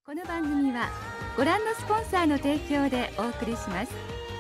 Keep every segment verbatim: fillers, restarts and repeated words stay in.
この番組はご覧のスポンサーの提供でお送りします。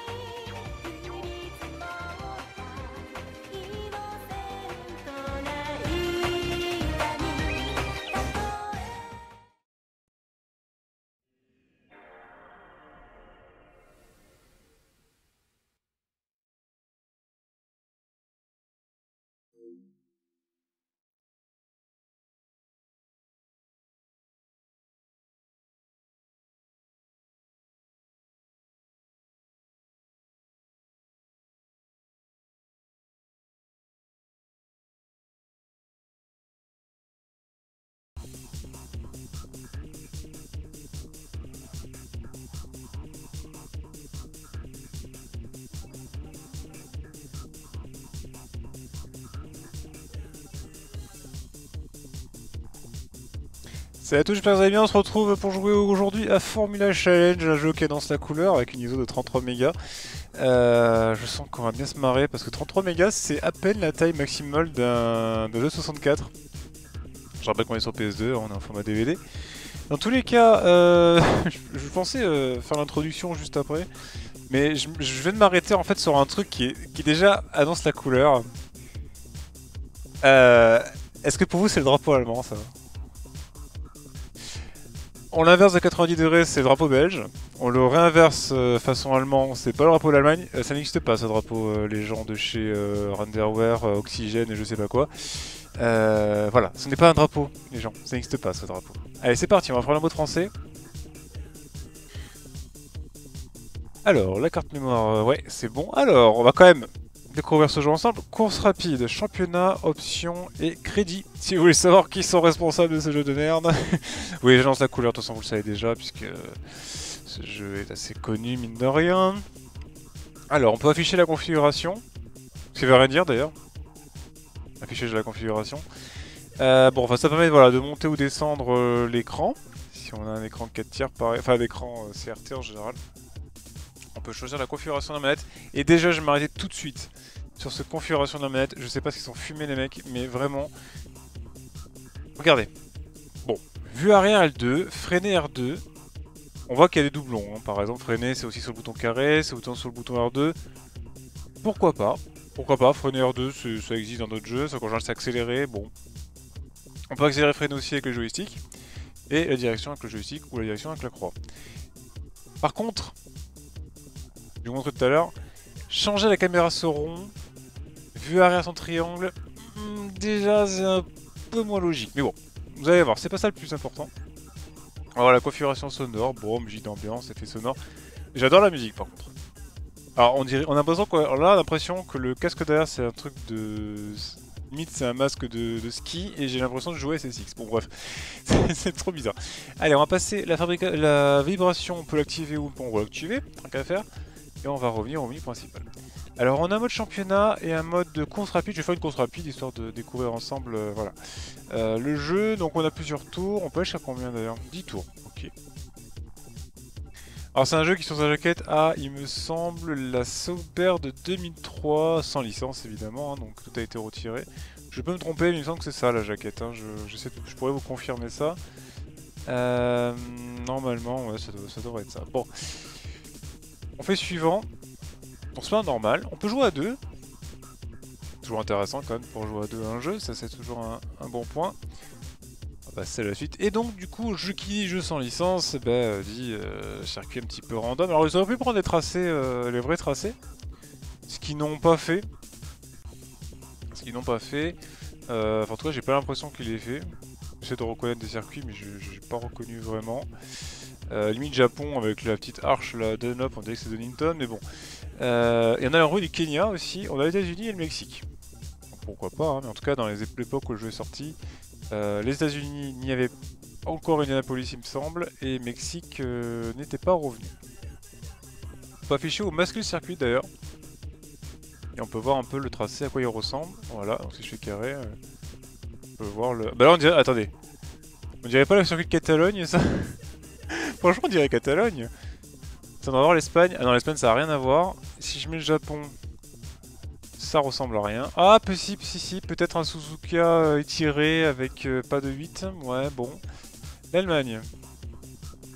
Salut à tous, j'espère que vous allez bien, on se retrouve pour jouer aujourd'hui à Formula Challenge, un jeu qui annonce la couleur avec une I S O de trente-trois mégas. Euh, je sens qu'on va bien se marrer parce que trente-trois mégas c'est à peine la taille maximale d'un jeu soixante-quatre. Je rappelle qu'on est sur P S deux, on est en format D V D. Dans tous les cas, euh, je pensais euh, faire l'introduction juste après, mais je, je viens de m'arrêter en fait sur un truc qui, est, qui déjà annonce la couleur. Euh, Est-ce que pour vous c'est le drapeau allemand ça? On l'inverse de quatre-vingt-dix degrés, c'est le drapeau belge. On le réinverse euh, façon allemand, c'est pas le drapeau de l'Allemagne. Euh, ça n'existe pas ce drapeau, euh, les gens de chez euh, Renderware, euh, Oxygène et je sais pas quoi. Euh, voilà, ce n'est pas un drapeau, les gens, ça n'existe pas ce drapeau. Allez, c'est parti, on va prendre un mot de français. Alors, la carte mémoire, euh, ouais, c'est bon. Alors, on va quand même découvrir ce jeu ensemble. Course rapide, championnat, options et crédit. Si vous voulez savoir qui sont responsables de ce jeu de merde. Oui, j'annonce la couleur, de toute façon vous le savez déjà, puisque ce jeu est assez connu, mine de rien. Alors, on peut afficher la configuration. Ce qui veut rien dire d'ailleurs. Affichage de la configuration. Euh, bon, enfin, ça permet voilà, de monter ou descendre euh, l'écran. Si on a un écran de quatre tiers, pareil. Enfin, un écran euh, C R T en général. On peut choisir la configuration de la manette. Et déjà, je vais m'arrêter tout de suite sur cette configuration de la manette. Je sais pas ce qu'ils sont fumés les mecs, mais vraiment... Regardez. Bon, vue arrière L deux, freiner R deux. On voit qu'il y a des doublons. Hein. Par exemple, freiner c'est aussi sur le bouton carré, c'est autant sur le bouton R deux. Pourquoi pas? Pourquoi pas? Freiner R deux, ça existe dans d'autres jeux. Ça quand c'est accéléré, bon. On peut accélérer freiner aussi avec le joystick. Et la direction avec le joystick ou la direction avec la croix. Par contre... Je vous montrer tout à l'heure. Changer la caméra sur rond, vue arrière sans triangle, hmm, déjà c'est un peu moins logique. Mais bon, vous allez voir, c'est pas ça le plus important. Alors la configuration sonore, bon, musique d'ambiance, effet sonore. J'adore la musique par contre. Alors on dirait, on a l'impression qu'on a l'impression que le casque derrière c'est un truc de... Limite c'est un masque de, de ski et j'ai l'impression de jouer à S S X. Bon bref, c'est trop bizarre. Allez, on va passer la, fabrica... la vibration, on peut l'activer ou on va l'activer, tant qu'à faire. Et on va revenir au menu principal. Alors on a un mode championnat et un mode de course rapide. Je vais faire une course rapide histoire de découvrir ensemble euh, voilà. Euh, le jeu, donc on a plusieurs tours. On peut aller jusqu'à combien d'ailleurs? dix tours, ok. Alors c'est un jeu qui sur sa jaquette a, il me semble, la Sauber de deux mille trois, sans licence évidemment, hein, donc tout a été retiré. Je peux me tromper, mais il me semble que c'est ça la jaquette. Hein. Je, je, sais, je pourrais vous confirmer ça. Euh, normalement, ouais, ça, doit, ça devrait être ça. Bon. On fait suivant. On se met en normal. On peut jouer à deux. Toujours intéressant quand même pour jouer à deux à un jeu. Ça c'est toujours un, un bon point. On va passer à la suite. Et donc du coup, jeu qui dit jeu sans licence, bah, dit euh, circuit un petit peu random. Alors ils auraient pu prendre les tracés, euh, les vrais tracés. Ce qu'ils n'ont pas fait. Ce qu'ils n'ont pas fait. Euh, enfin, en tout cas, j'ai pas l'impression qu'ils l'aient fait. J'essaie de reconnaître des circuits, mais je n'ai pas reconnu vraiment. Euh, limite Japon avec la petite arche, la Dunlop, on dirait que c'est Donington, mais bon. Euh, il y en a un rue du Kenya aussi, on a les États-Unis et le Mexique. Donc, pourquoi pas, hein, mais en tout cas dans les époques où le jeu est sorti, euh, les États-Unis n'y avait encore Indianapolis il me semble, et Mexique euh, n'était pas revenu. On peut afficher au masque le circuit d'ailleurs. Et on peut voir un peu le tracé, à quoi il ressemble. Voilà, donc si je fais carré, euh, on peut voir le... Bah là on dirait... Attendez. On dirait pas le circuit de Catalogne ça? Franchement, on dirait Catalogne. Ça, on va voir l'Espagne. Ah non, l'Espagne, ça n'a rien à voir. Si je mets le Japon, ça ressemble à rien. Ah, si, si, si, peut-être un Suzuka euh, étiré avec euh, pas de huit. Ouais, bon. L'Allemagne.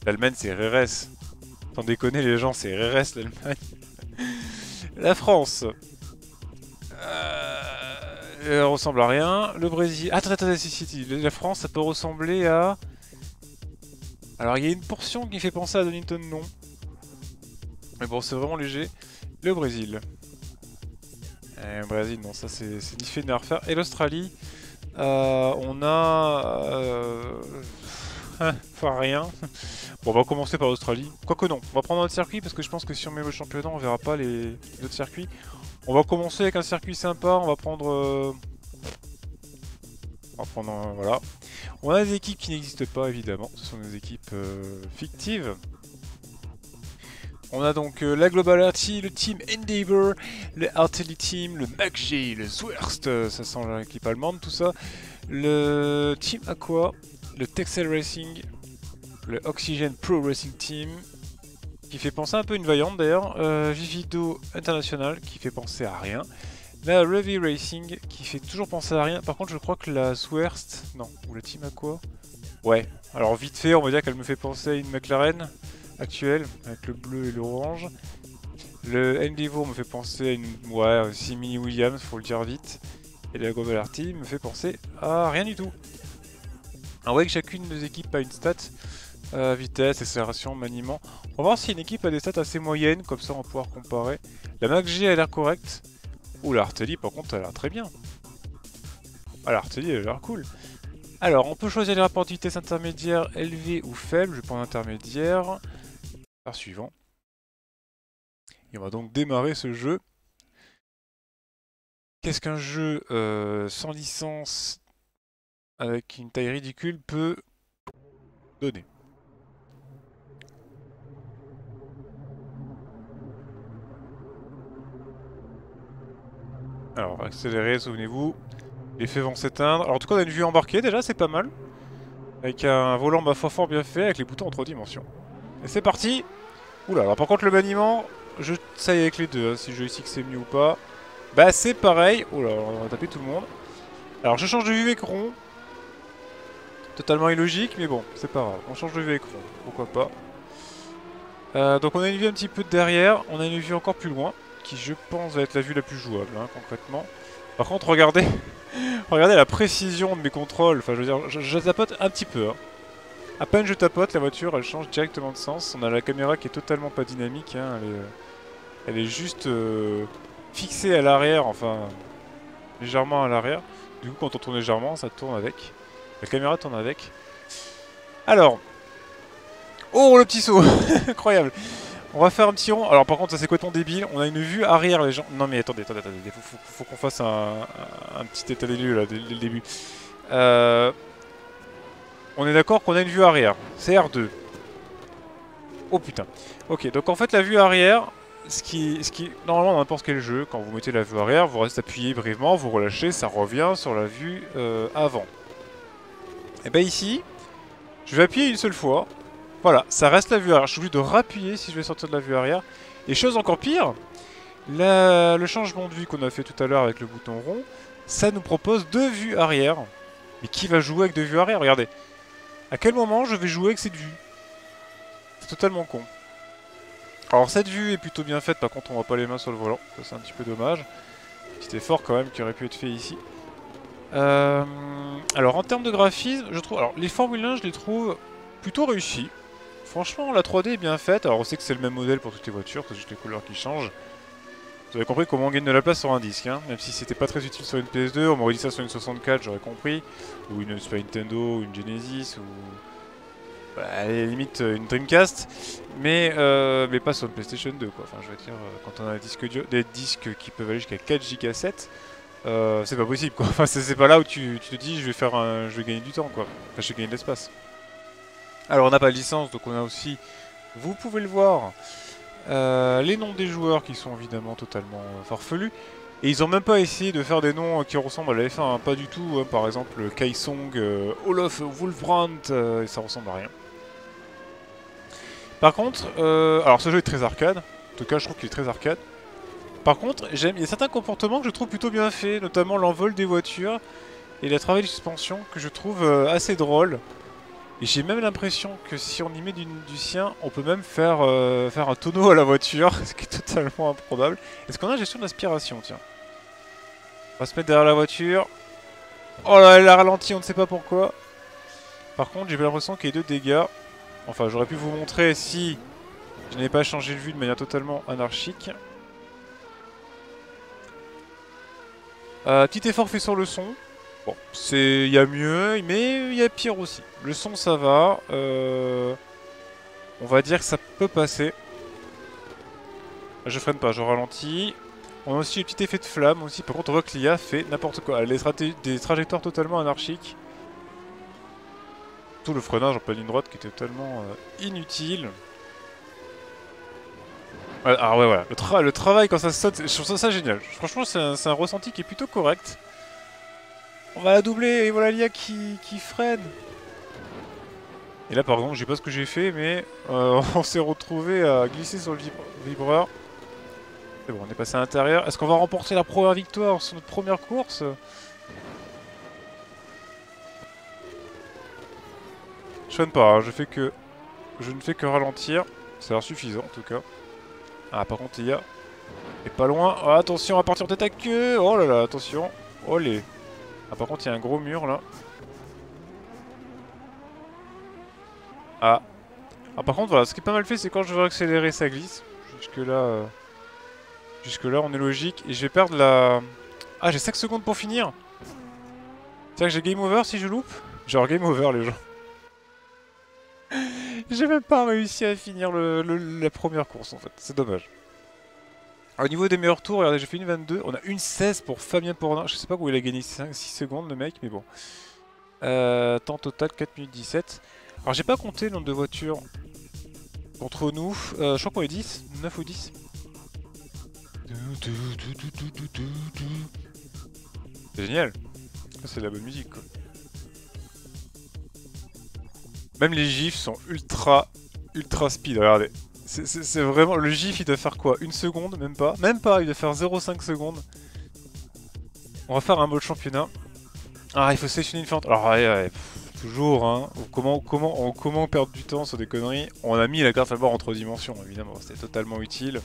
L'Allemagne, c'est R R S. Sans déconner, les gens, c'est R R S, l'Allemagne. La France. Euh... Elle ressemble à rien. Le Brésil... Attends, attends, si, si, si. La France, ça peut ressembler à... Alors, il y a une portion qui fait penser à Donington, non. Mais bon, c'est vraiment léger. Le Brésil. Euh, le Brésil, non, ça, c'est ni fait ni à refaire. Et l'Australie, euh, on a... Euh... Enfin, rien. Bon, on va commencer par l'Australie. Quoique non, on va prendre notre circuit parce que je pense que si on met le championnat, on verra pas les, les autres circuits. On va commencer avec un circuit sympa, on va prendre... Euh... On va prendre... Euh, voilà. On a des équipes qui n'existent pas, évidemment. Ce sont des équipes euh, fictives. On a donc euh, la Global Arty, le Team Endeavour, le Artillery Team, le M A C G, le Zwerst, euh, ça sent l'équipe allemande, tout ça. Le Team Aqua, le Texel Racing, le Oxygen Pro Racing Team, qui fait penser un peu à une vaillante d'ailleurs, euh, Vivido International, qui fait penser à rien, la Ruby Racing, qui fait toujours penser à rien, par contre je crois que la Zwerst, non, ou le Team Aqua, ouais, alors vite fait on va dire qu'elle me fait penser à une McLaren actuelle, avec le bleu et l'orange. Le Endeavour me fait penser à une, ouais, simili Williams, faut le dire vite, et la Global Arty me fait penser à rien du tout. Alors, on voit que chacune des équipes a une stat. Euh, vitesse, accélération, maniement. On va voir si une équipe a des stats assez moyennes, comme ça on va pouvoir comparer. La M A C G a l'air correcte. Ouh, l'artillerie par contre elle a l'air très bien. Ah, l'artillerie elle a l'air cool. Alors on peut choisir les rapports de vitesse intermédiaire, élevé ou faible. Je vais prendre intermédiaire. Par suivant. Et on va donc démarrer ce jeu. Qu'est-ce qu'un jeu euh, sans licence avec une taille ridicule peut donner? Alors, accélérer, souvenez-vous. Les faits vont s'éteindre. Alors, en tout cas, on a une vue embarquée déjà, c'est pas mal. Avec un volant ma foi fort bien fait, avec les boutons en trois dimensions. Et c'est parti. Oula, alors par contre, le maniement, je ça y est avec les deux, hein, si je ici que c'est mieux ou pas. Bah, c'est pareil. Oula, on va taper tout le monde. Alors, je change de vue écran. Totalement illogique, mais bon, c'est pas grave. On change de vue écran, pourquoi pas. Euh, donc, on a une vue un petit peu de derrière. On a une vue encore plus loin, qui je pense va être la vue la plus jouable, hein, concrètement. Par contre, regardez, regardez la précision de mes contrôles. Enfin, je veux dire, je, je tapote un petit peu. Hein. À peine je tapote, la voiture, elle change directement de sens. On a la caméra qui est totalement pas dynamique. Hein. Elle, est, elle est juste euh, fixée à l'arrière, enfin, légèrement à l'arrière. Du coup, quand on tourne légèrement, ça tourne avec. La caméra tourne avec. Alors, oh, le petit saut, incroyable. On va faire un petit rond. Alors par contre ça c'est complètement débile. On a une vue arrière les gens. Non mais attendez, attendez, attendez. Faut, faut, faut qu'on fasse un, un, un petit état des lieux là dès, dès le début. Euh, on est d'accord qu'on a une vue arrière. C'est R deux. Oh putain. Ok, donc en fait la vue arrière, ce qui, ce qui normalement dans n'importe quel jeu, quand vous mettez la vue arrière, vous restez appuyé brièvement, vous relâchez, ça revient sur la vue euh, avant. Et bien ici, je vais appuyer une seule fois. Voilà, ça reste la vue arrière. Je suis obligé de rappuyer si je vais sortir de la vue arrière. Et chose encore pire, la... le changement de vue qu'on a fait tout à l'heure avec le bouton rond, ça nous propose deux vues arrière. Mais qui va jouer avec deux vues arrière? Regardez. À quel moment je vais jouer avec cette vue? C'est totalement con. Alors cette vue est plutôt bien faite, par contre on voit pas les mains sur le volant. Ça c'est un petit peu dommage. Petit effort quand même qui aurait pu être fait ici. Euh... Alors en termes de graphisme, je trouve... Alors les Formule un, je les trouve plutôt réussis. Franchement, la trois D est bien faite. Alors, on sait que c'est le même modèle pour toutes les voitures, c'est juste les couleurs qui changent. Vous avez compris comment on gagne de la place sur un disque, hein. Même si c'était pas très utile sur une P S deux, on m'aurait dit ça sur une soixante-quatre, j'aurais compris. Ou une Super Nintendo, ou une Genesis, ou... Bah, à la limite, une Dreamcast. Mais, euh, mais pas sur une PlayStation deux, quoi. Enfin, je veux dire, quand on a des disques, des disques qui peuvent aller jusqu'à quatre giga sept, euh, c'est pas possible, quoi. Enfin, c'est pas là où tu, tu te dis, je vais faire un... je vais gagner du temps, quoi. Enfin, je vais gagner de l'espace. Alors on n'a pas de licence, donc on a aussi, vous pouvez le voir, euh, les noms des joueurs qui sont évidemment totalement euh, farfelus. Et ils ont même pas essayé de faire des noms qui ressemblent à la F un, hein, pas du tout. Hein, par exemple, Kaisong, euh, Olof Wolfbrandt, euh, ça ressemble à rien. Par contre, euh, alors ce jeu est très arcade, en tout cas je trouve qu'il est très arcade. Par contre, j'aime, il y a certains comportements que je trouve plutôt bien faits, notamment l'envol des voitures et le travail de suspension que je trouve euh, assez drôle. Et j'ai même l'impression que si on y met du, du sien, on peut même faire, euh, faire un tonneau à la voiture, ce qui est totalement improbable. Est-ce qu'on a gestion d'aspiration, tiens? On va se mettre derrière la voiture. Oh là, elle a ralenti, on ne sait pas pourquoi. Par contre, j'ai l'impression qu'il y a deux dégâts. Enfin, j'aurais pu vous montrer si je n'avais pas changé de vue de manière totalement anarchique. Euh, petit effort fait sur le son. Bon, c'est, il y a mieux, mais il y a pire aussi. Le son, ça va. Euh, on va dire que ça peut passer. Je freine pas, je ralentis. On a aussi le petit effet de flamme aussi. Par contre, on voit que l'I A fait n'importe quoi. Elle a des, des trajectoires totalement anarchiques. Tout le freinage en pleine ligne droite qui était totalement euh, inutile. Ah ouais, voilà. Le, tra le travail quand ça saute, je trouve ça, ça génial. Franchement, c'est un, un ressenti qui est plutôt correct. On va la doubler et voilà l'I A qui, qui freine. Et là, par exemple, je sais pas ce que j'ai fait, mais euh, on s'est retrouvé à glisser sur le vib vibreur. C'est bon, on est passé à l'intérieur. Est-ce qu'on va remporter la première victoire sur notre première course? Je freine pas, hein. je, fais que... je ne fais que ralentir. C'est insuffisant en tout cas. Ah, par contre, l'I A est pas loin. Oh, attention, on va partir tête à queue. Oh là là, attention. Oh les. Ah, par contre, il y a un gros mur là. Ah. Ah, par contre, voilà, ce qui est pas mal fait, c'est quand je veux accélérer, ça glisse. Jusque là. Euh... Jusque là, on est logique. Et je vais perdre la. Ah, j'ai cinq secondes pour finir. C'est-à-dire que j'ai game over si je loupe? Genre game over, les gens. J'ai même pas réussi à finir le, le, la première course en fait. C'est dommage. Au niveau des meilleurs tours, regardez, j'ai fait une vingt-deux. On a une seize pour Fabien Pornin. Je sais pas où il a gagné cinq six secondes, le mec, mais bon. Euh, temps total, quatre minutes dix-sept. Alors, j'ai pas compté le nombre de voitures contre nous. Euh, je crois qu'on est dix, neuf ou dix. C'est génial. C'est de la bonne musique, quoi. Même les gifs sont ultra, ultra speed, regardez. C'est vraiment... Le gif, il doit faire quoi? Une seconde? Même pas. Même pas, il doit faire zéro virgule cinq secondes. On va faire un mode championnat. Ah, il faut sélectionner une fente. Alors, ouais, ouais, pff, toujours, hein. Comment, comment, comment perdre du temps sur des conneries? On a mis la carte à bord en trois dimensions, évidemment. C'était totalement utile.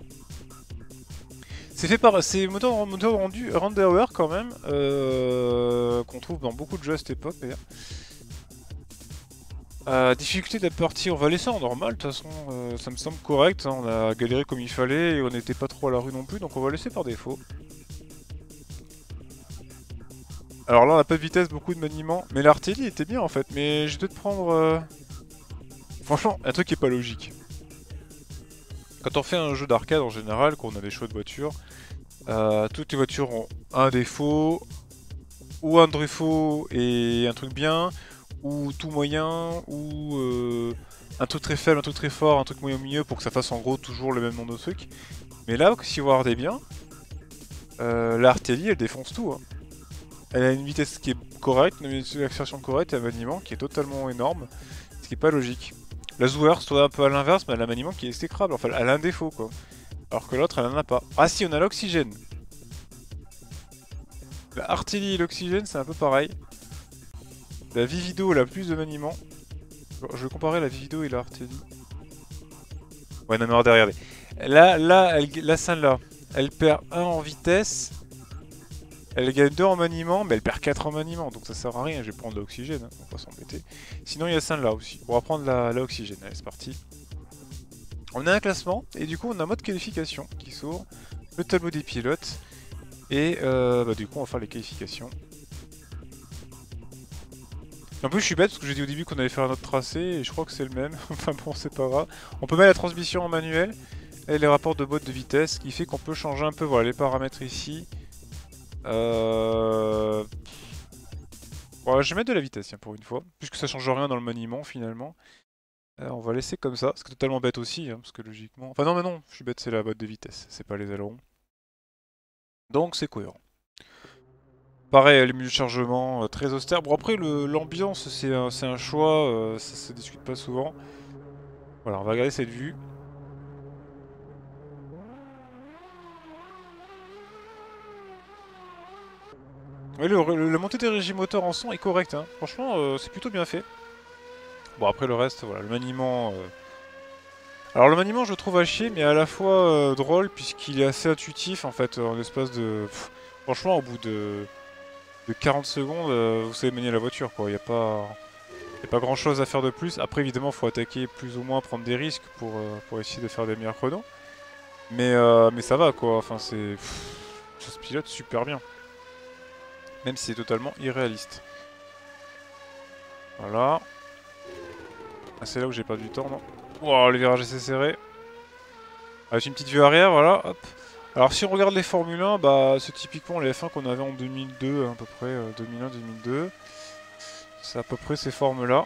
C'est fait par... C'est moteur, moteur rendu renderer quand même. Euh, Qu'on trouve dans beaucoup de jeux à cette époque, d'ailleurs. Euh, difficulté de la partie, on va laisser en normal, de toute façon, euh, ça me semble correct, hein, on a galéré comme il fallait et on n'était pas trop à la rue non plus, donc on va laisser par défaut. Alors là on n'a pas de vitesse, beaucoup de maniement, mais l'artillerie était bien en fait, mais je vais peut-être prendre... Euh... Franchement, un truc qui est pas logique. Quand on fait un jeu d'arcade en général, quand on a des choix de voitures, euh, toutes les voitures ont un défaut, ou un défaut et un truc bien, ou tout moyen, ou euh, un truc très faible, un truc très fort, un truc moyen au milieu pour que ça fasse en gros toujours le même nombre de trucs. Mais là, si vous regardez bien, euh, la Artelli elle défonce tout. Hein. Elle a une vitesse qui est correcte, une accélération correcte et un maniement qui est totalement énorme, ce qui est pas logique. La Zouer, soit un peu à l'inverse, mais elle a un maniement qui est exécrable, enfin elle a un défaut quoi. Alors que l'autre elle en a pas. Ah si, on a l'oxygène. La Artelli et l'oxygène c'est un peu pareil. La Vivido, elle a plus de maniement. Je vais comparer la Vivido et la Artelli. Ouais, non, mais regardez. Là, là, elle, la celle-là, elle perd un en vitesse. Elle gagne deux en maniement, mais elle perd quatre en maniement. Donc ça sert à rien. Je vais prendre l'oxygène. Hein, on va pas s'embêter. Sinon, il y a celle-là aussi. On va prendre la, la oxygène. Allez, c'est parti. On a un classement. Et du coup, on a un mode qualification qui s'ouvre. Le tableau des pilotes. Et euh, bah, du coup, on va faire les qualifications. En plus je suis bête parce que j'ai dit au début qu'on allait faire un autre tracé et je crois que c'est le même, enfin bon c'est pas grave. On peut mettre la transmission en manuel et les rapports de boîte de vitesse, ce qui fait qu'on peut changer un peu voilà, les paramètres ici. Euh... Voilà, je vais mettre de la vitesse tiens, pour une fois, puisque ça change rien dans le maniement finalement. Euh, on va laisser comme ça, c'est totalement bête aussi, hein, parce que logiquement... Enfin non mais non, je suis bête, c'est la boîte de vitesse, c'est pas les ailerons. Donc c'est cohérent. Pareil, les menus de chargement, euh, très austère. Bon après, l'ambiance, c'est un, un choix, euh, ça se discute pas souvent. Voilà, on va regarder cette vue. Oui, le, le, la montée des régimes moteurs en son est correcte, hein. Franchement, euh, c'est plutôt bien fait. Bon après le reste, voilà, le maniement... Euh... Alors le maniement je le trouve à chier, mais à la fois euh, drôle, puisqu'il est assez intuitif en fait, en espace de... Pff, franchement au bout de, de quarante secondes, euh, vous savez manier la voiture quoi, il n'y a pas... Y a pas grand chose à faire de plus. Après évidemment il faut attaquer plus ou moins, prendre des risques pour, euh, pour essayer de faire des meilleurs chronos. Mais, euh, mais ça va quoi, enfin c'est... Ça se pilote super bien. Même si c'est totalement irréaliste. Voilà. Ah, c'est là où j'ai perdu du temps, non? Wow, le virage assez serré. Avec une petite vue arrière, voilà, hop. Alors si on regarde les Formule un, bah c'est typiquement les F un qu'on avait en deux mille deux, à peu près, euh, deux mille un deux mille deux. C'est à peu près ces formes-là.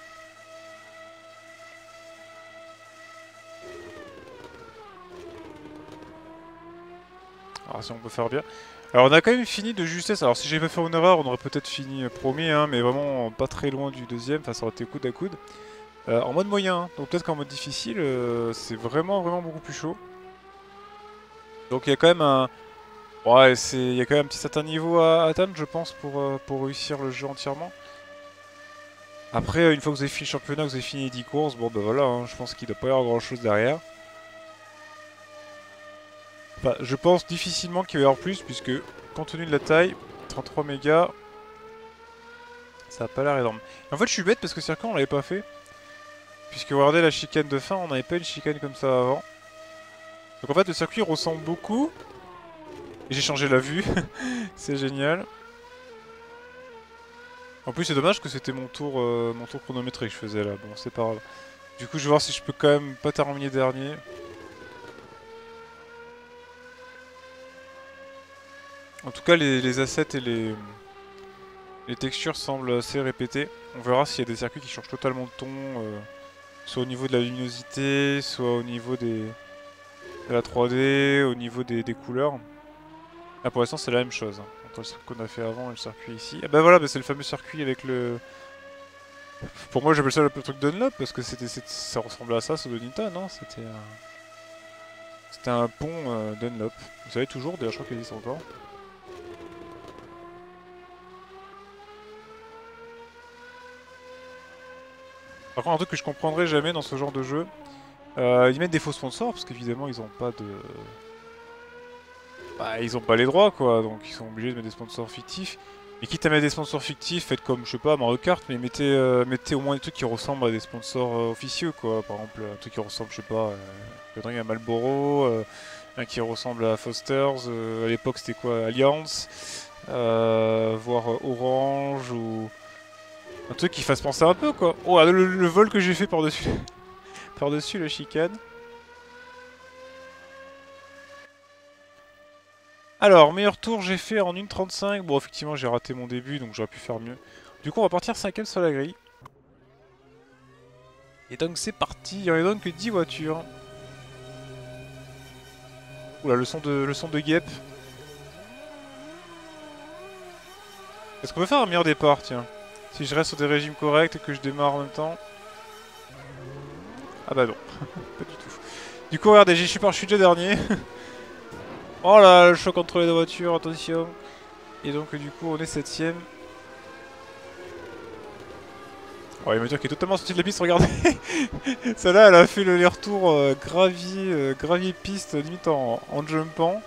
Alors si on peut faire bien. Alors on a quand même fini de justesse, alors si j'avais pas fait une erreur, on aurait peut-être fini premier, hein, mais vraiment pas très loin du deuxième, enfin ça aurait été coude à coude. Euh, en mode moyen, hein. Donc peut-être qu'en mode difficile, euh, c'est vraiment vraiment beaucoup plus chaud. Donc il y a quand même un... Ouais, c'est... il y a quand même un petit certain niveau à atteindre, je pense, pour, euh, pour réussir le jeu entièrement. Après, une fois que vous avez fini le championnat, que vous avez fini les dix courses, bon bah voilà, hein, je pense qu'il ne doit pas y avoir grand chose derrière. Enfin, je pense difficilement qu'il va y avoir plus, puisque compte tenu de la taille, trente-trois mégas, ça a pas l'air énorme. Et en fait, je suis bête parce que le circuit, on l'avait pas fait. Puisque regardez la chicane de fin, on n'avait pas une chicane comme ça avant. Donc en fait, le circuit ressemble beaucoup. Et j'ai changé la vue, c'est génial. En plus, c'est dommage que c'était mon tour euh, mon tour chronométré que je faisais là. Bon, c'est pas grave. Du coup, je vais voir si je peux quand même pas terminer dernier. En tout cas, les, les assets et les, les textures semblent assez répétées. On verra s'il y a des circuits qui changent totalement de ton, euh, soit au niveau de la luminosité, soit au niveau des, de la trois D, au niveau des, des couleurs. Ah, pour l'instant, c'est la même chose, hein, entre le circuit qu'on a fait avant et le circuit ici. Ah bah voilà, bah c'est le fameux circuit avec le... Pour moi, j'appelle ça le truc Dunlop, parce que c'était, ça ressemblait à ça sur Donington, non? C'était un... C'était un pont euh, Dunlop. Vous savez toujours, d'ailleurs, je crois qu'il existe encore. Par contre, un truc que je comprendrais jamais dans ce genre de jeu, euh, ils mettent des faux sponsors, parce qu'évidemment, ils ont pas de... Bah, ils ont pas les droits, quoi, donc ils sont obligés de mettre des sponsors fictifs. Et quitte à mettre des sponsors fictifs, faites comme, je sais pas, Mario Kart, mais mettez, euh, mettez au moins des trucs qui ressemblent à des sponsors euh, officieux, quoi. Par exemple, un truc qui ressemble, je sais pas, euh, à Marlboro, euh, un qui ressemble à Foster's, euh, à l'époque c'était quoi, Alliance, euh, voire euh, Orange, ou... Un truc qui fasse penser un peu, quoi. Oh, le, le vol que j'ai fait par-dessus par-dessus la chicane. Alors, meilleur tour, j'ai fait en une trente-cinq. Bon, effectivement, j'ai raté mon début, donc j'aurais pu faire mieux. Du coup, on va partir cinquième sur la grille. Et donc, c'est parti. Il y en a donc que dix voitures. Oula, le son de, le son de guêpe. Est-ce qu'on peut faire un meilleur départ, tiens? Si je reste sur des régimes corrects et que je démarre en même temps. Ah bah non, pas du tout. Du coup, regardez, je suis par, je suis déjà dernier. Oh là, le choc entre les deux voitures, attention. Et donc, du coup, on est septième. Oh, il me dit qu'il est totalement sorti de la piste, regardez. Celle-là, elle a fait le retour euh, gravier, euh, gravier piste, limite en, en jumpant.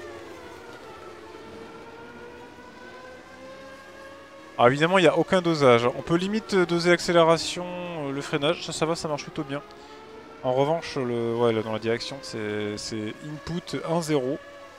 Alors évidemment, il n'y a aucun dosage. On peut limite doser l'accélération, euh, le freinage, ça, ça va, ça marche plutôt bien. En revanche, le, ouais, là, dans la direction, c'est input un zéro.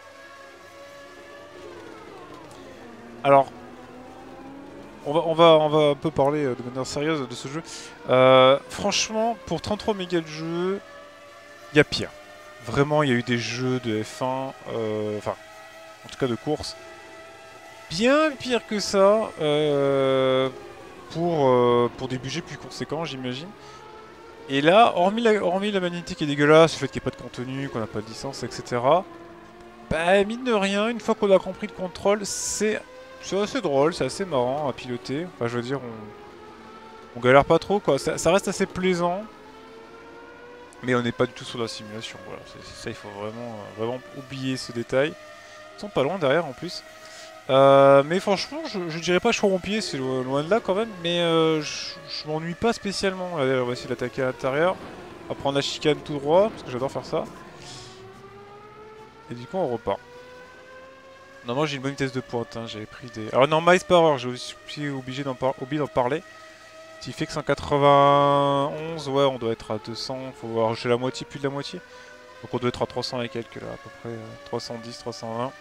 Alors, on va, on, va, on va un peu parler de manière sérieuse de ce jeu. Euh, franchement, pour trente-trois mégas de jeu, il y a pire. Vraiment, il y a eu des jeux de F un, euh, enfin, en tout cas de course, bien pire que ça, euh, pour, euh, pour des budgets plus conséquents, j'imagine. Et là, hormis la, hormis la magnétique qui est dégueulasse, le fait qu'il n'y ait pas de contenu, qu'on n'a pas de licence, et cetera. Bah, mine de rien, une fois qu'on a compris le contrôle, c'est assez drôle, c'est assez marrant à piloter. Enfin, je veux dire, on, on galère pas trop, quoi. Ça, ça reste assez plaisant. Mais on n'est pas du tout sur la simulation, voilà. C'est ça, il faut vraiment, euh, vraiment oublier ce détail. Ils sont pas loin derrière, en plus. Euh, mais franchement, je, je dirais pas chourompier, c'est lo loin de là quand même, mais euh, je, je m'ennuie pas spécialement. Allez, on va essayer d'attaquer à l'intérieur. On va prendre la chicane tout droit, parce que j'adore faire ça. Et du coup, on repart. Non, moi j'ai une bonne vitesse de pointe, hein. J'avais pris des... Alors non, miles par heure, j'ai aussi obligé d'en par... oublié d'en parler. Ce qui fait que cent quatre-vingt-onze, ouais, on doit être à deux cents, faut voir, j'ai la moitié, plus de la moitié. Donc on doit être à trois cents et quelques là, à peu près, euh, trois cent dix, trois cent vingt.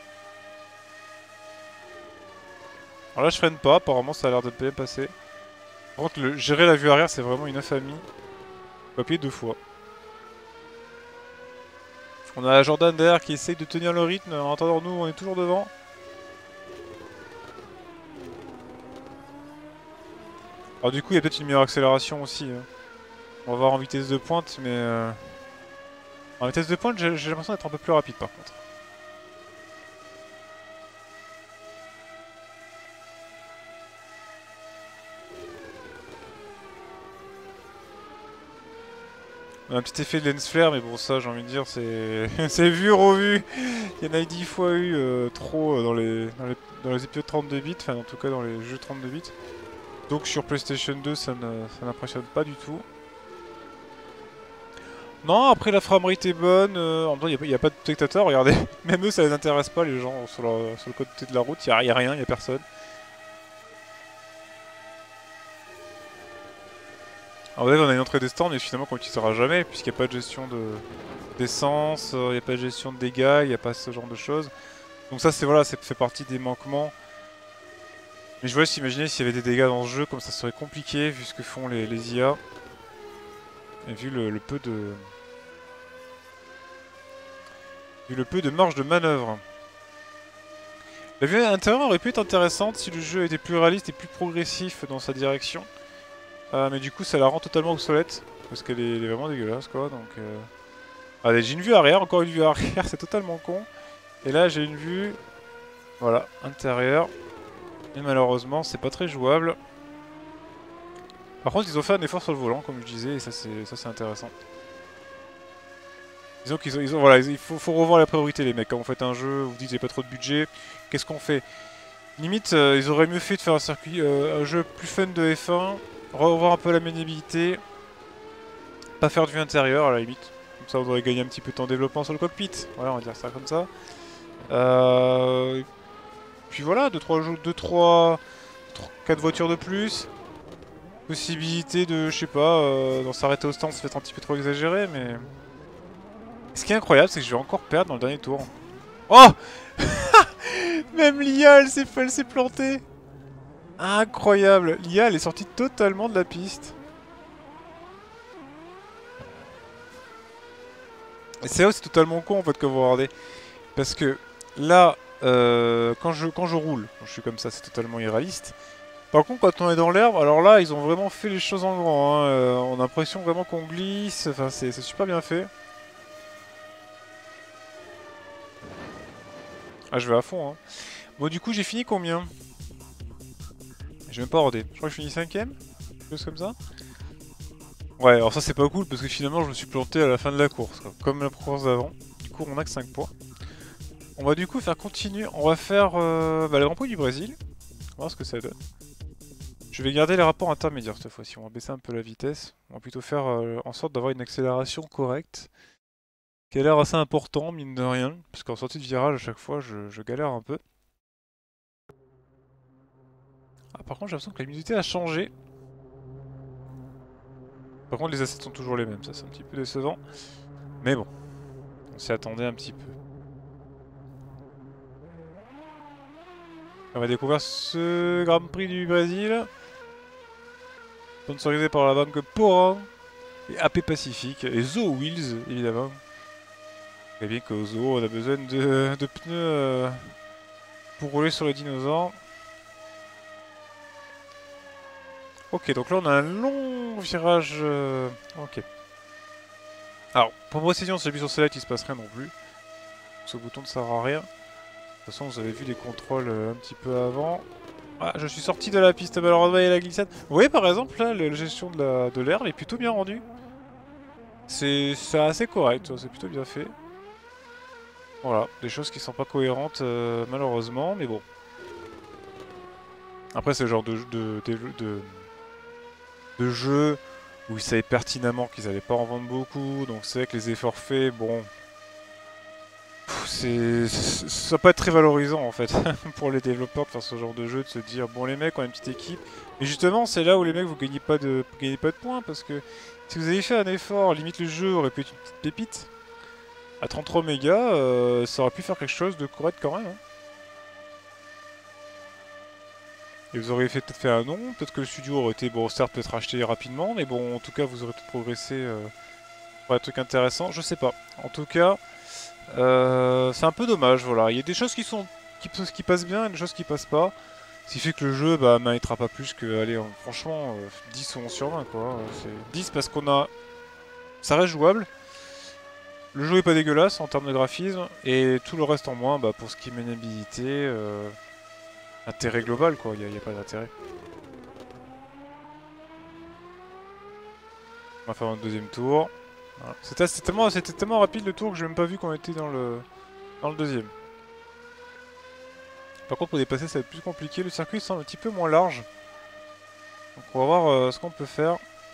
Alors là je freine pas, apparemment ça a l'air de bien passer. Par contre, le... gérer la vue arrière c'est vraiment une infamie. On va appuyer deux fois. On a Jordan derrière qui essaye de tenir le rythme, en attendant nous on est toujours devant. Alors du coup il y a peut-être une meilleure accélération aussi. Hein. On va voir en vitesse de pointe, mais... Euh... En vitesse de pointe j'ai l'impression d'être un peu plus rapide par contre. On a un petit effet de lens flare, mais bon ça j'ai envie de dire c'est c'est vu, revu. Il y en a dix fois eu euh, trop euh, dans, les... Dans, les... dans les épisodes trente-deux bits, enfin en tout cas dans les jeux trente-deux bits. Donc sur PlayStation deux ça n'impressionne pas du tout. Non, après la framerate est bonne, euh, en même temps il n'y a, a pas de spectateurs, regardez. Même eux ça les intéresse pas les gens sur, la... sur le côté de la route, il n'y a, a rien, il n'y a personne. Alors là on a une entrée des stands mais finalement qu'on n'utilisera jamais puisqu'il n'y a pas de gestion de... d'essence, il n'y a pas de gestion de dégâts, il n'y a pas ce genre de choses. Donc ça c'est voilà, ça fait partie des manquements. Mais je voulais s'imaginer s'il y avait des dégâts dans ce jeu, comme ça serait compliqué vu ce que font les, les I A. Et vu le, le peu de... Vu le peu de marge de manœuvre. La vue à l'intérieur aurait pu être intéressante si le jeu était plus réaliste et plus progressif dans sa direction. Euh, mais du coup ça la rend totalement obsolète. Parce qu'elle est, est vraiment dégueulasse quoi, donc... Euh... Allez, j'ai une vue arrière, encore une vue arrière, c'est totalement con. Et là j'ai une vue... Voilà, intérieure. Et malheureusement c'est pas très jouable. Par contre ils ont fait un effort sur le volant comme je disais et ça c'est intéressant. Disons qu'ils ont, ils ont... Voilà, il faut, faut revoir la priorité les mecs. Quand vous faites un jeu, vous dites qu'il n'y a pas trop de budget, qu'est-ce qu'on fait? Limite euh, ils auraient mieux fait de faire un circuit, euh, un jeu plus fun de F un, revoir un peu la maniabilité, pas faire de vue intérieure à la limite. Comme ça vous aurez gagné un petit peu de temps de développement sur le cockpit. Voilà, on va dire ça comme ça. Euh... Puis voilà, deux trois deux trois quatre voitures de plus. Possibilité de, je sais pas, euh, d'en s'arrêter au stand, c'est peut-être un petit peu trop exagéré, mais... Ce qui est incroyable, c'est que je vais encore perdre dans le dernier tour. Oh Même l'I A, elle s'est plantée. Incroyable. L'I A, elle est sortie totalement de la piste. Et c'est là où c'est totalement con, en fait, que vous regardez. Parce que là, euh, quand, je, quand je roule, quand je suis comme ça, c'est totalement irréaliste. Par contre, quand on est dans l'herbe, alors là, ils ont vraiment fait les choses en grand. Hein. Euh, on a l'impression vraiment qu'on glisse. Enfin, c'est super bien fait. Ah, je vais à fond. Hein. Bon, du coup, j'ai fini combien? J'ai même pas regardé. Je crois que je finis cinquième. Quelque chose comme ça. Ouais, alors ça, c'est pas cool parce que finalement, je me suis planté à la fin de la course. Quoi. Comme la course d'avant. Du coup, on a que cinq points. On va du coup faire continuer. On va faire euh, bah, le Grand Prix du Brésil. On va voir ce que ça donne. Je vais garder les rapports intermédiaires cette fois-ci, on va baisser un peu la vitesse. On va plutôt faire euh, en sorte d'avoir une accélération correcte. Qui a l'air assez important, mine de rien. Parce qu'en sortie de virage, à chaque fois, je, je galère un peu. Ah, par contre, j'ai l'impression que la luminosité a changé. Par contre, les assets sont toujours les mêmes, ça c'est un petit peu décevant. Mais bon, on s'y attendait un petit peu. On va découvrir ce Grand Prix du Brésil. Sponsorisé par la banque Poran et A P Pacific et Zoo Wheels évidemment. Vous savez bien qu'au zoo on a besoin de, de pneus euh, pour rouler sur les dinosaures. Ok, donc là on a un long virage. Euh... Ok. Alors, pour précision, si j'appuie sur Select, il se passe rien non plus. Ce bouton ne sert à rien. De toute façon, vous avez vu les contrôles euh, un petit peu avant. Ah, je suis sorti de la piste, malheureusement, il y a la glissade. Vous voyez par exemple, là, la gestion de l'air est plutôt bien rendue. C'est assez correct, c'est plutôt bien fait. Voilà, des choses qui sont pas cohérentes euh, malheureusement, mais bon. Après c'est le genre de, de, de, de, de jeu où ils savaient pertinemment qu'ils allaient pas en vendre beaucoup, donc c'est vrai que les efforts faits, bon... C'est, ça va pas être très valorisant en fait pour les développeurs de faire ce genre de jeu, de se dire bon les mecs on a une petite équipe. Et justement c'est là où les mecs vous gagnez pas de, vous gagnez pas de points parce que si vous avez fait un effort, limite le jeu aurait pu être une petite pépite. À trente-trois mégas, euh, ça aurait pu faire quelque chose de correct quand même. Hein. Et vous auriez fait, peut-être fait un nom, peut-être que le studio aurait été, bon certes peut-être acheté rapidement, mais bon en tout cas vous aurez peut-être progressé euh, pour un truc intéressant, je sais pas. En tout cas... Euh, c'est un peu dommage, voilà. Il y a des choses qui sont qui, qui passent bien et des choses qui passent pas. Ce qui fait que le jeu bah, méritera pas plus que, allez, on- franchement, euh, dix ou onze sur vingt, quoi. Euh, C'est dix parce qu'on a... Ça reste jouable. Le jeu est pas dégueulasse en termes de graphisme. Et tout le reste en moins, bah, pour ce qui est maniabilité, euh, intérêt global, quoi. Il n'y a, y a pas d'intérêt. On va faire un deuxième tour. Voilà. C'était c'était tellement, c'était tellement rapide le tour que j'ai même pas vu qu'on était dans le, dans le deuxième. Par contre, pour dépasser, ça va être plus compliqué. Le circuit semble un petit peu moins large. Donc, on va voir euh, ce qu'on peut faire.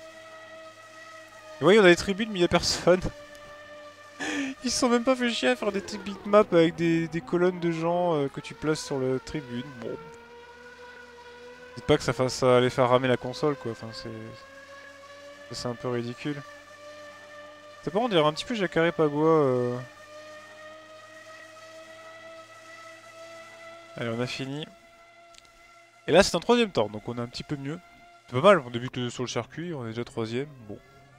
Et voyez, on a des tribunes, mais il n'y a personne. Ils se sont même pas fait chier à faire des trucs bitmap avec des, des colonnes de gens euh, que tu places sur la tribune. Bon. Dites pas que ça fasse aller faire ramer la console, quoi. Enfin, c'est. C'est un peu ridicule. C'est pas, on dirait un petit peu Jacare Pagua. Euh... Allez, on a fini. Et là, c'est un troisième temps, donc on est un petit peu mieux. C'est pas mal, on débute sur le circuit, on est déjà troisième. Bon.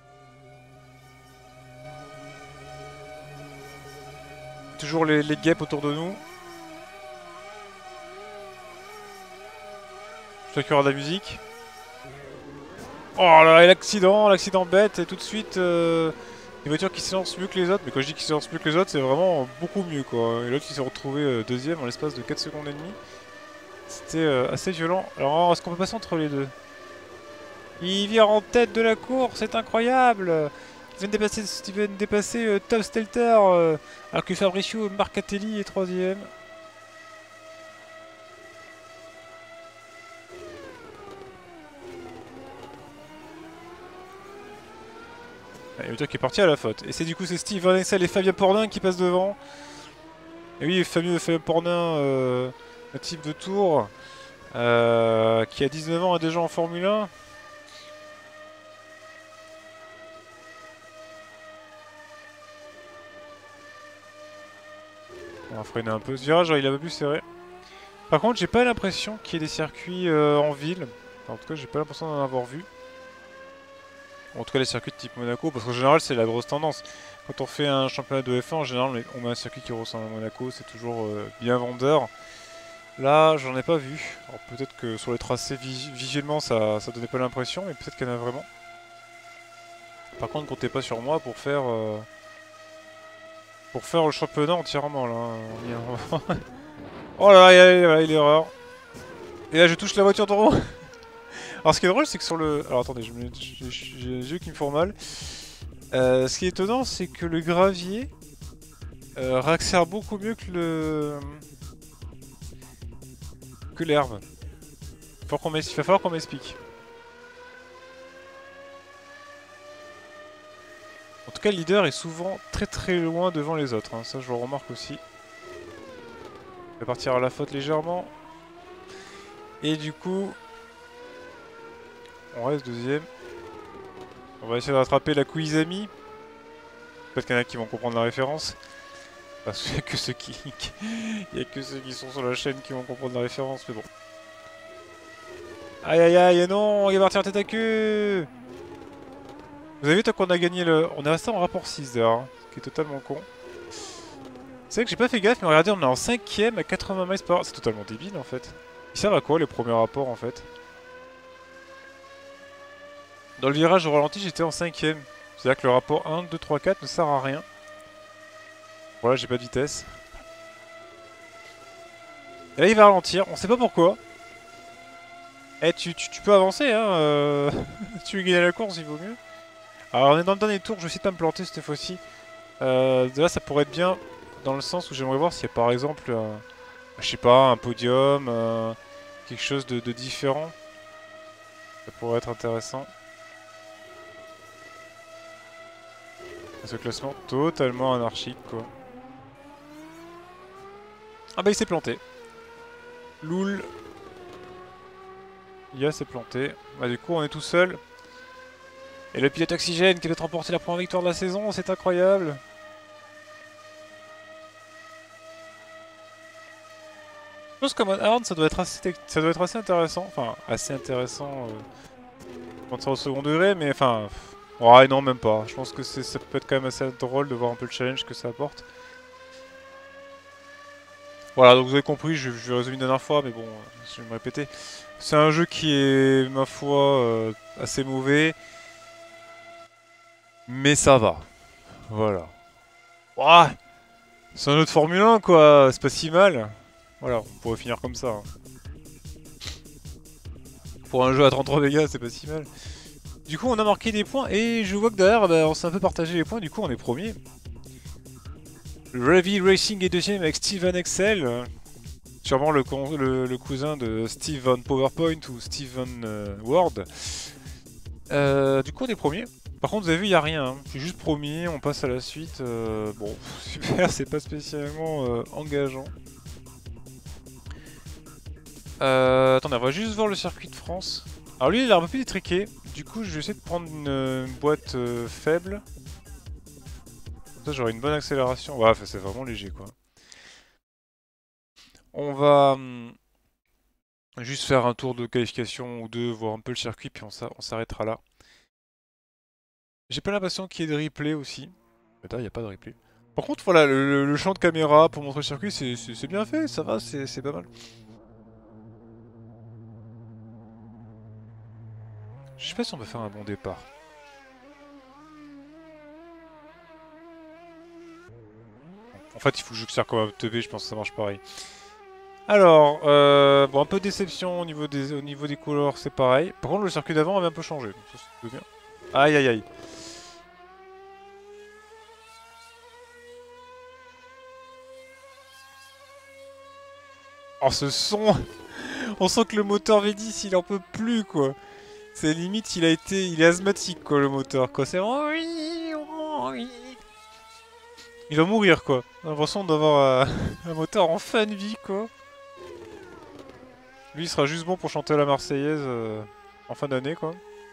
Toujours les, les guêpes autour de nous. Je qu'il y aura de la musique. Oh là là, et l'accident, l'accident bête, et tout de suite, euh, des voitures qui se lancent mieux que les autres. Mais quand je dis qu'ils se lancent mieux que les autres, c'est vraiment beaucoup mieux, quoi. Et l'autre, il s'est retrouvé euh, deuxième en l'espace de quatre secondes et demie. C'était euh, assez violent. Alors, est-ce qu'on peut passer entre les deux? Il vient en tête de la course, c'est incroyable! Il vient de dépasser, il vient de dépasser euh, Tom Stelter, euh, alors que Fabricio Marcatelli est troisième. Il y a une voiture qui est partie à la faute. Et c'est du coup c'est Steve Van Exel et Fabien Pornin qui passent devant. Et oui, fameux Fabien Pornin, euh, un type de tour, euh, qui a dix-neuf ans et déjà en Formule un. On va freiner un peu. Ce virage, il a pas pu serrer. Par contre, j'ai pas l'impression qu'il y ait des circuits euh, en ville. Enfin, en tout cas, j'ai pas l'impression d'en avoir vu. En tout cas, les circuits de type Monaco, parce qu'en général, c'est la grosse tendance. Quand on fait un championnat de F un, en général, on met un circuit qui ressemble à Monaco, c'est toujours euh, bien vendeur. Là, j'en ai pas vu. Alors peut-être que sur les tracés, visuellement, ça, ça donnait pas l'impression, mais peut-être qu'il y en a vraiment. Par contre, comptez pas sur moi pour faire... Euh, pour faire le championnat entièrement, là. Oh là là, il y a, il y a l'erreur. Et là, je touche la voiture de Romain. Alors ce qui est drôle, c'est que sur le... Alors attendez, j'ai les yeux qui me font mal. Euh, ce qui est étonnant, c'est que le gravier euh, réaccélère beaucoup mieux que le... que l'herbe. Il va falloir qu'on m'explique. En tout cas, le leader est souvent très très loin devant les autres. Hein. Ça, je le remarque aussi. Il va partir à la faute légèrement. Et du coup... On reste deuxième. On va essayer de rattraper la Koizami. Peut-être qu'il y en a qui vont comprendre la référence. Parce qu'il n'y a que ceux qui... Il y a que ceux qui sont sur la chaîne qui vont comprendre la référence, mais bon. Aïe aïe aïe, non, il va partir en tête à queue. Vous avez vu, tant qu'on a gagné le... On est resté en rapport six d'ailleurs, hein, ce qui est totalement con. C'est vrai que j'ai pas fait gaffe, mais regardez, on est en cinquième à quatre-vingts miles par heure. C'est totalement débile en fait. Ils servent à quoi les premiers rapports en fait? Dans le virage au ralenti, j'étais en cinquième. C'est-à-dire que le rapport un, deux, trois, quatre ne sert à rien. Voilà, j'ai pas de vitesse. Et là, il va ralentir, on sait pas pourquoi. Eh, tu, tu, tu peux avancer, hein. Euh... tu veux gagner la course, il vaut mieux. Alors, on est dans le dernier tour, je vais essayer de pas me planter cette fois-ci. Euh, de là, ça pourrait être bien dans le sens où j'aimerais voir s'il y a par exemple, un, je sais pas, un podium, euh, quelque chose de, de différent. Ça pourrait être intéressant. Ce classement totalement anarchique, quoi. Ah bah il s'est planté. Loul. Ia s'est planté. Bah du coup on est tout seul. Et le pilote Oxygène qui va remporter la première victoire de la saison, c'est incroyable. Je pense qu'en mode hard ça doit être assez, ça doit être assez intéressant. Enfin assez intéressant euh, quand c'est au second degré, mais enfin... Ouais non même pas. Je pense que ça peut être quand même assez drôle de voir un peu le challenge que ça apporte. Voilà, donc vous avez compris, je, je vais résumer une dernière fois, mais bon, je vais me répéter. C'est un jeu qui est, ma foi, euh, assez mauvais. Mais ça va. Voilà. Ouah, c'est un autre Formule un, quoi. C'est pas si mal. Voilà, on pourrait finir comme ça. Hein. Pour un jeu à trente-trois mégas, c'est pas si mal. Du coup, on a marqué des points, et je vois que derrière, bah, on s'est un peu partagé les points, du coup, on est premier. Ravi Racing est deuxième avec Steven Excel. Sûrement le, le, le cousin de Steven PowerPoint ou Steven euh, Word. Euh, du coup, on est premier. Par contre, vous avez vu, il n'y a rien. Hein. Je suis juste premier, on passe à la suite. Euh, bon, super, c'est pas spécialement euh, engageant. Euh, attendez, on va juste voir le circuit de France. Alors lui, il a un peu plus détriqué. Du coup, je vais essayer de prendre une, une boîte euh, faible. Comme ça, j'aurai une bonne accélération. Ouais, c'est vraiment léger, quoi. On va hum, juste faire un tour de qualification ou deux, voir un peu le circuit, puis on s'arrêtera là. J'ai pas l'impression qu'il y ait de replay aussi. Mais là, il n'y a pas de replay. Par contre, voilà, le, le champ de caméra pour montrer le circuit, c'est bien fait, ça va, c'est pas mal. Je sais pas si on peut faire un bon départ. En fait, il faut que je serre comme un teubé, je pense que ça marche pareil. Alors, euh, bon, un peu de déception au niveau des, au niveau des couleurs, c'est pareil. Par contre, le circuit d'avant avait un peu changé, donc ça c'est bien. Aïe aïe aïe. Oh, ce son. On sent que le moteur V dix, il en peut plus, quoi. C'est limite, il a été, il est asthmatique, quoi, le moteur, quoi. C'est il va mourir, quoi. On a l'impression d'avoir euh, un moteur en fin de vie, quoi. Lui, il sera juste bon pour chanter la Marseillaise euh, en fin d'année, quoi.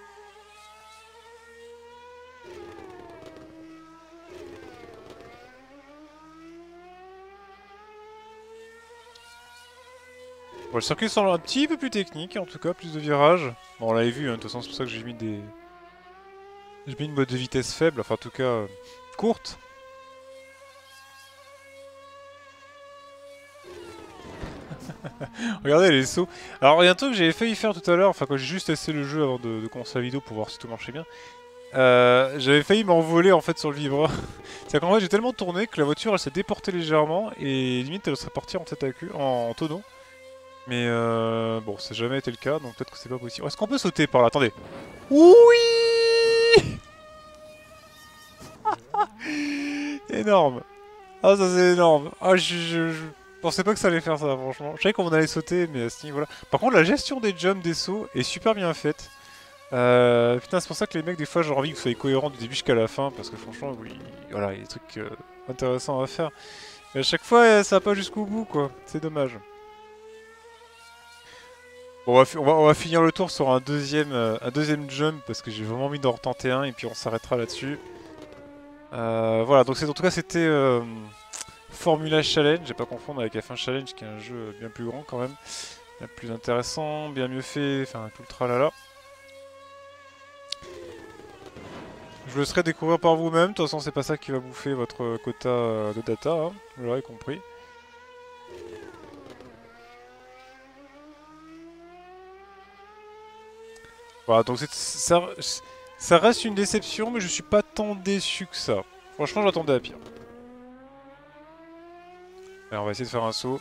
Bon, le circuit semble un petit peu plus technique, en tout cas, plus de virages. Bon, on l'avait vu, hein, de toute façon, c'est pour ça que j'ai mis des... J'ai mis une boîte de vitesse faible, enfin, en tout cas, euh, courte. Regardez les sauts. Alors, il y a un truc que j'avais failli faire tout à l'heure, enfin, quand j'ai juste essayé le jeu avant de, de commencer la vidéo pour voir si tout marchait bien. Euh, j'avais failli m'envoler en fait sur le vibreur. C'est qu'en fait j'ai tellement tourné que la voiture elle s'est déportée légèrement et limite elle serait partie en tête à queue, en, en tonneau. Mais euh, bon, ça n'a jamais été le cas donc peut-être que c'est pas possible. Est-ce qu'on peut sauter par là? Attendez. Oui. Énorme. Ah ça c'est énorme. Ah je, je, je pensais pas que ça allait faire ça franchement. Je savais qu'on allait sauter mais à ce niveau là. Par contre la gestion des jumps, des sauts est super bien faite. Euh, putain, c'est pour ça que les mecs, des fois, j'ai envie que vous soyez cohérents du début jusqu'à la fin, parce que franchement, oui, voilà, il y a des trucs euh, intéressants à faire. Mais à chaque fois, ça va pas jusqu'au bout, quoi. C'est dommage. Bon, on, va on, va, on va finir le tour sur un deuxième, euh, un deuxième jump, parce que j'ai vraiment envie d'en retenter un, et puis on s'arrêtera là-dessus. Euh, voilà, donc en tout cas, c'était euh, Formula Challenge, j'ai pas confondre avec F un Challenge, qui est un jeu bien plus grand, quand même. Bien plus intéressant, bien mieux fait, enfin, tout le tralala. Je vous laisserai découvrir par vous-même, de toute façon c'est pas ça qui va bouffer votre quota de data, hein, vous l'aurez compris. Voilà, donc ça, ça reste une déception, mais je suis pas tant déçu que ça. Franchement, j'attendais à pire. Alors, on va essayer de faire un saut.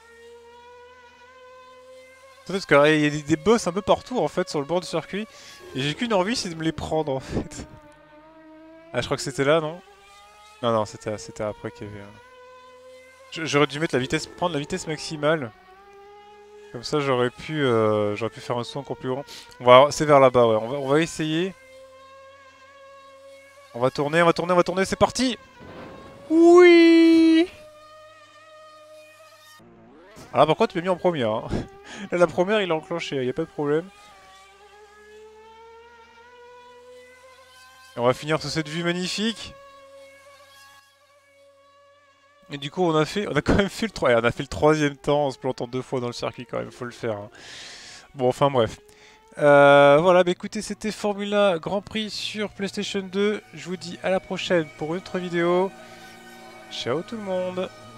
Parce qu'il y a des, des boss un peu partout en fait sur le bord du circuit, et j'ai qu'une envie, c'est de me les prendre en fait. Ah, je crois que c'était là, non? Non, non, c'était après qu'il y avait un... J'aurais dû mettre la vitesse, prendre la vitesse maximale. Comme ça, j'aurais pu, euh, j'aurais pu faire un saut encore plus grand. On va, c'est vers là-bas, ouais. On va, on va essayer. On va tourner, on va tourner, on va tourner. C'est parti. Oui. Ah, par contre, tu m'as mis en première. Hein. Là, la première, il a enclenché. Il n'y a pas de problème. Et on va finir sur cette vue magnifique. Et du coup, on a fait, on a quand même fait le trois, on a fait le troisième temps en se plantant deux fois dans le circuit quand même, faut le faire. Hein. Bon, enfin bref. Euh, voilà, bah écoutez, c'était Formula Grand Prix sur PlayStation deux. Je vous dis à la prochaine pour une autre vidéo. Ciao tout le monde.